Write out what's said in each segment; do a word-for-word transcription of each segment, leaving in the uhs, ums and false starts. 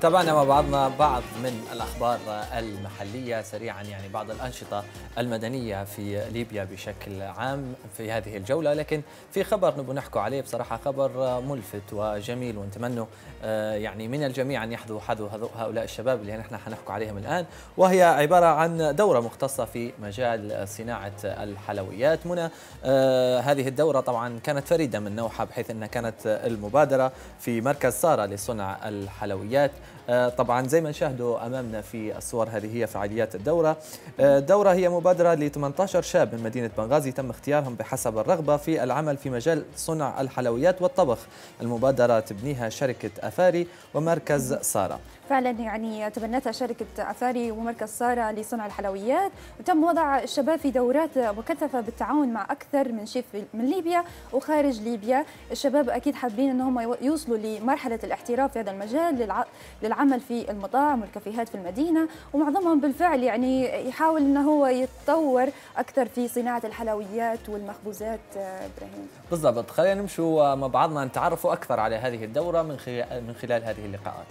تابعنا مع بعضنا بعض من الأخبار المحلية سريعا، يعني بعض الأنشطة المدنية في ليبيا بشكل عام في هذه الجولة، لكن في خبر نبغى نحكوا عليه بصراحة، خبر ملفت وجميل، ونتمنى يعني من الجميع أن يحظوا حظوا هؤلاء الشباب اللي نحن حنحكوا عليهم الآن، وهي عبارة عن دورة مختصة في مجال صناعة الحلويات. منى هذه الدورة طبعا كانت فريدة من نوعها، بحيث أنها كانت المبادرة في مركز سارة لصنع الحلويات. طبعا زي ما نشاهدوا امامنا في الصور، هذه هي فعاليات الدوره. الدوره هي مبادره ل ثمانية عشر شاب من مدينه بنغازي تم اختيارهم بحسب الرغبه في العمل في مجال صنع الحلويات والطبخ. المبادره تبنيها شركه افاري ومركز ساره. فعلا يعني تبنتها شركة أفاري ومركز سارة لصنع الحلويات، وتم وضع الشباب في دورات مكثفة بالتعاون مع أكثر من شيف من ليبيا وخارج ليبيا. الشباب أكيد حابين أنهم يوصلوا لمرحلة الاحتراف في هذا المجال، للعمل في المطاعم والكافيهات في المدينة، ومعظمهم بالفعل يعني يحاول أنه هو يتطور أكثر في صناعة الحلويات والمخبوزات. إبراهيم بالضبط، خلينا نمشوا مع بعضنا نتعرفوا أكثر على هذه الدورة من خلال من خلال هذه اللقاءات.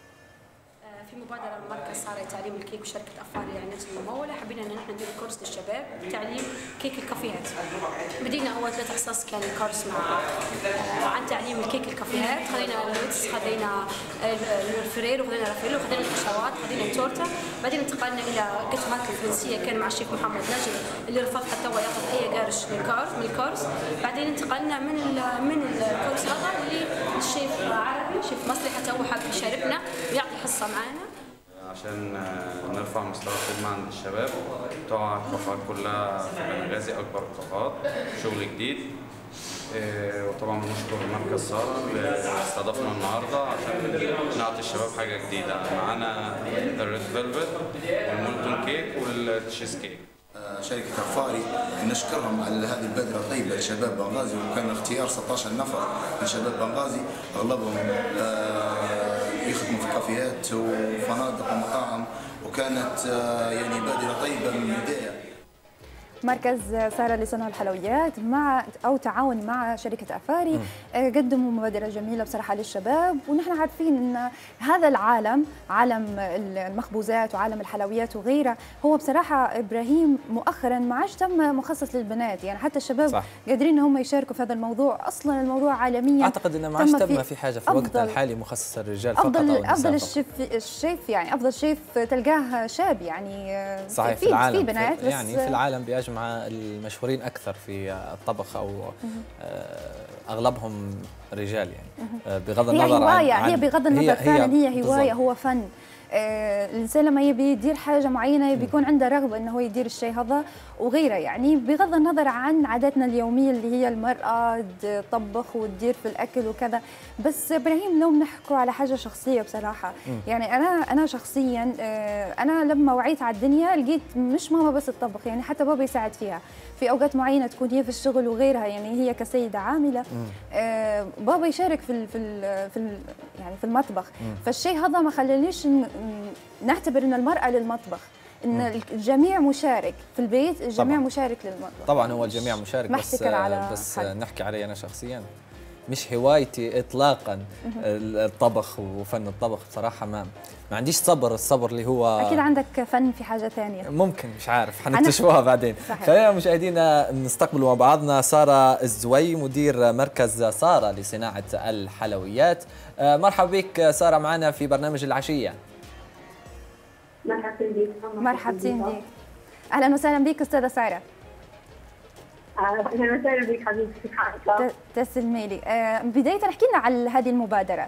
في مبادرة من مركز سارة لتعليم الكيك وشركة أفاري يعني نفس الممولة، حبينا إن احنا ندير كورس للشباب تعليم كيك الكافيهات. بدينا أول ثلاث حصص كان الكورس مع عن تعليم الكيك الكافيهات، خلينا اللوتس، خلينا الفرير، وخلينا رافيلو، وخلينا الخشوات، خلينا التورتة. بعدين انتقلنا إلى كتف ماركة الفرنسية كان مع الشيف محمد نجم اللي رفض حتى هو ياخذ أي قرش من الكورس. بعدين انتقلنا من من الكورس هذا للشيف عربي، شيف مصري حتى هو حاب يشاركنا ويعطي حصة معنا عشان نرفع مستوى الخدمة عند الشباب بتوع الكافيهات كلها في بنغازي، أكبر الكافيهات، شغل جديد. وطبعا بنشكر مركز سارة اللي استضافنا النهارده عشان نعطي الشباب حاجة جديدة. معانا الريد فيلفت والمولتون كيك والتشيز كيك. شركة أفاري نشكرهم على هذه البادرة الطيبة لشباب بنغازي، وكان اختيار ستة عشر نفر من شباب بنغازي، أغلبهم يخدموا في كافيهات وفنادق ومطاعم، وكانت يعني بادرة طيبة من البداية. مركز سارة لصنع الحلويات مع أو تعاون مع شركة أفاري قدموا مبادرة جميلة بصراحة للشباب، ونحن عارفين أن هذا العالم، عالم المخبوزات وعالم الحلويات وغيرها، هو بصراحة إبراهيم مؤخرا ما عادش تم مخصص للبنات، يعني حتى الشباب صح. قادرين أن هم يشاركوا في هذا الموضوع. أصلا الموضوع عالميا أعتقد أنه ما عادش تم في حاجة في وقتنا الحالي مخصص للرجال فقط. أفضل أو أفضل الشيف الشيف يعني أفضل شيف تلقاه شاب، يعني صحيح في, في العالم في بنات في يعني في العالم بيجمع مع المشهورين أكثر في الطبخ، أو أغلبهم رجال يعني، بغض النظر عن هي هي بغض النظر فعلا هي, هي هواية، هو فن. الإنسان لما يبي يدير حاجة معينة بيكون عنده رغبة إنه هو يدير الشيء هذا وغيره، يعني بغض النظر عن عاداتنا اليومية اللي هي المرأة تطبخ وتدير في الأكل وكذا. بس إبراهيم لو بنحكوا على حاجة شخصية بصراحة، يعني أنا أنا شخصيا أنا لما وعيت على الدنيا لقيت مش ماما بس الطبخ، يعني حتى بابا يساعد فيها في أوقات معينة، تكون هي في الشغل وغيرها، يعني هي كسيدة عاملة بابا يشارك في ال في ال في ال يعني في المطبخ. فالشيء هذا ما خلانيش نعتبر ان المرأة للمطبخ، ان الجميع مشارك في البيت، الجميع طبعًا. مشارك للمطبخ. طبعا هو الجميع مشارك، بس على بس حد. نحكي علي انا شخصيا، مش هوايتي اطلاقا الطبخ وفن الطبخ بصراحه. ما ما عنديش صبر، الصبر اللي هو اكيد عندك فن في حاجه ثانيه ممكن، مش عارف حنكتشفوها بعدين. خلينا مشاهدينا نستقبل مع بعضنا ساره الزوي، مدير مركز ساره لصناعه الحلويات. مرحبا بك ساره معنا في برنامج العشيه. مرحبا بك. مرحبتين بك، اهلا وسهلا بك استاذه ساره. اهلا وسهلا بك حبيبتي، كيف حالك؟ تسلمي لي. بدايه احكي لنا عن هذه المبادره.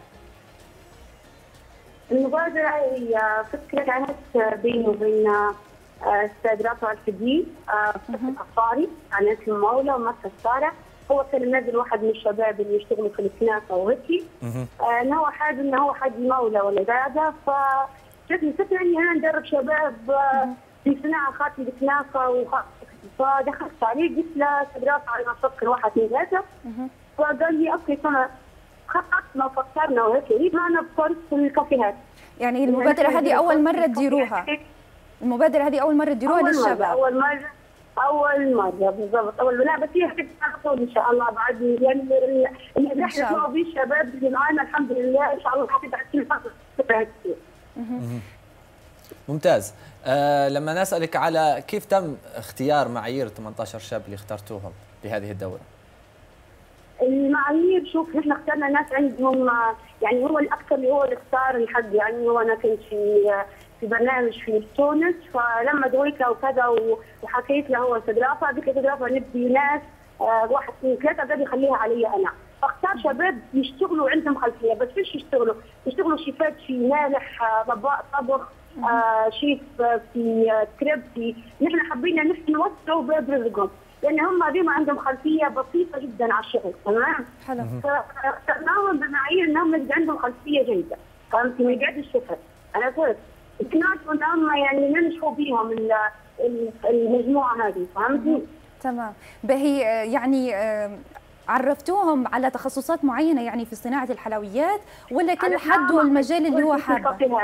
المبادره هي فكره كانت بيني وبين استاذ رافع الفدي في أفاري عن اسم المولى ومركز ساره. هو كان منزل واحد من الشباب اللي يشتغلوا في الكنافه وهيك، انه هو حابب انه هو حد مولى ولا هذا، ف جتني فكره اني انا ندرب شباب في صناعه خاتم الكنافه، فدخلت عليه قلت له استاذ رافع انا افكر واحد اثنين ثلاثه، فقال لي اوكي تمام، خططنا وفكرنا وهيك، يريد معنا بكورس في الكافيهات. يعني المبادره هذه اول مره تديروها؟ المبادره هذه اول مره تديروها للشباب؟ اول مره اول مره بالضبط اول لا بس هي حتكون ان شاء الله بعد يعني اللي احنا سوا به الشباب اللي معنا الحمد لله ان شاء الله حتبقى كثير فتره كثير. ممتاز. آه لما نسألك على كيف تم اختيار معايير ثمانية عشر شاب اللي اخترتوهم لهذه الدورة؟ المعايير شوف نحن اخترنا ناس عندهم يعني هو الاكثر اللي هو اللي اختار الحد يعني هو انا كنت في في برنامج في تونس فلما دويت له وكذا وحكيت له هو استدرافه قلت له استدرافه نبي ناس آه واحد اثنين ثلاثه قد يخليها علي انا فاختار شباب يشتغلوا عندهم خلفيه بس فيش يشتغلوا يشتغلوا شيفات في مالح طباخ طبخ آه شيف في كريب في نحن حبينا نوسعوا باب رزقهم لان هم هذول عندهم خلفيه بسيطه جدا على الشغل تمام؟ حلو. فاخترناهم بمعايير انهم يبقى عندهم خلفيه جيده فهمتي ما يقعدوا الشفت انا قلت اقنعتهم ان هم يعني ننجحوا بيهم المجموعه هذه فهمتي؟ تمام. باهي يعني عرفتوهم على تخصصات معينه يعني في صناعه الحلويات ولا كل حد والمجال اللي هو حابه؟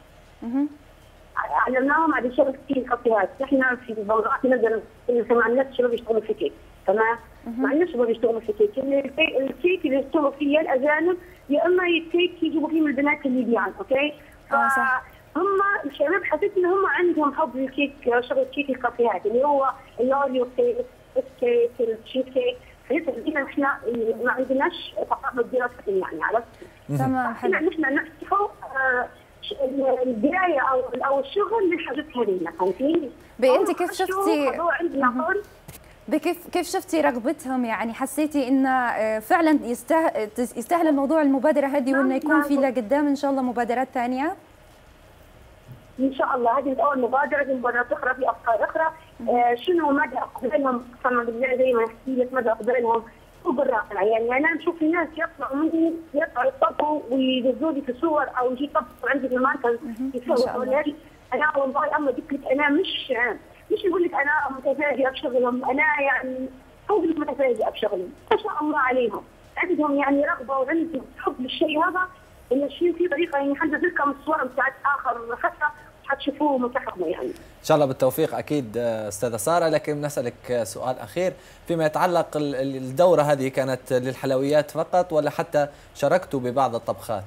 علمناهم على شغل كثير كافيهات، احنا في بنغاطي نقدر ما عندناش شباب يشتغلوا في كيك، تمام؟ ما عندناش شباب يشتغلوا في كيك، الكيك اللي يشتغلوا فيه يا الاجانب يا اما الكيك يجيبوا فيه من البنات الليبيان، اوكي؟ فهم الشباب حسيت ان هم عندهم حب للكيك شغل كيك الكافيهات اللي هو الاوريو كيك، الكيك، التشيز كيك، حسيت ان احنا ما عندناش ثقافه دراسه يعني عرفت؟ تمام حلو. احنا نفتحوا البدايه او او الشغل للحاجات هذينا فهمتيني؟ انت كيف شفتي بكيف كيف شفتي رغبتهم يعني حسيتي ان فعلا يستاهل يستاهل الموضوع المبادره هذه وانه يكون في لقدام ان شاء الله مبادرات ثانيه؟ ان شاء الله هذه اول مبادره في مبادرات اخرى في افكار اخرى آه شنو مدى اقبالهم قسما بالله زي ما حكيت لك مدى اقبالهم وبالراحه يعني انا نشوف الناس يطلعوا مني يطلعوا يطبقوا ويدزوا لي في صور او يجي يطبقوا عندي في المركز يسووا لي انا والله اما قلت لك انا مش مش نقول لك انا متفاجئه بشغلهم انا يعني فوق متفاجئه بشغلهم ما شاء الله عليهم عندهم يعني رغبه وعندهم حب للشيء هذا اللي الشيء في طريقه يعني حنزل لكم الصور بتاعت اخر فتره حتشوفوه متحمل يعني. ان شاء الله بالتوفيق اكيد استاذه ساره، لكن بنسالك سؤال اخير فيما يتعلق الدوره هذه كانت للحلويات فقط ولا حتى شاركتوا ببعض الطبخات؟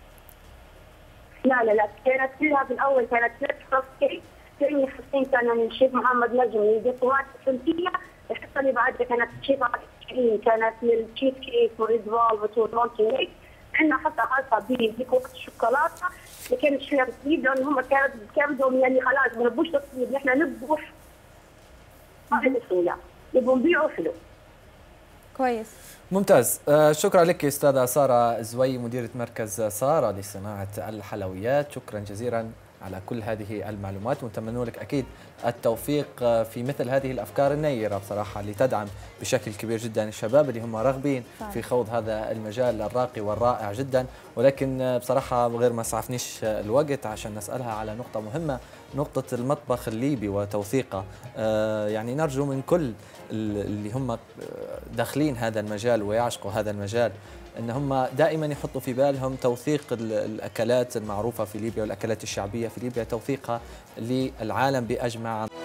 لا لا لا كانت كلها في الاول كانت ثلاث كيك، ثاني حسين كان من الشيف محمد نجم من الديكورات الفرنسيه، الحصه اللي بعدها كانت الشيف عشرين كانت للتشيز كيك وريد فالفت والمونتي كيك، عندنا حصه خاصه بديكورات الشوكولاته اللي كانت فيها تصوير لان هم كانت كانوا يعني خلاص ما نبوش تصوير نحن نبوا هذه السهوله نبوا نبيعوا حلو. كويس. ممتاز. آه شكرا لك استاذه ساره زوي مديره مركز ساره لصناعه الحلويات، شكرا جزيلا على كل هذه المعلومات ونتمنى لك اكيد التوفيق في مثل هذه الافكار النيره بصراحه اللي تدعم بشكل كبير جدا الشباب اللي هم راغبين في خوض هذا المجال الراقي والرائع جدا، ولكن بصراحه غير ما سعفنيش الوقت عشان نسالها على نقطه مهمه، نقطه المطبخ الليبي وتوثيقه. آه يعني نرجو من كل اللي هم داخلين هذا المجال ويعشقوا هذا المجال ان هم دائما يحطوا في بالهم توثيق الاكلات المعروفه في ليبيا والاكلات الشعبيه في ليبيا، توثيقها للعالم باجمع.